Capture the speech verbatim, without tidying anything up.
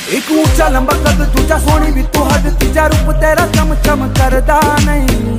एक ऊंचा लंबा कद दूजा सोनी भी तू हद तीजा रूप तेरा चम चम करदा नहीं।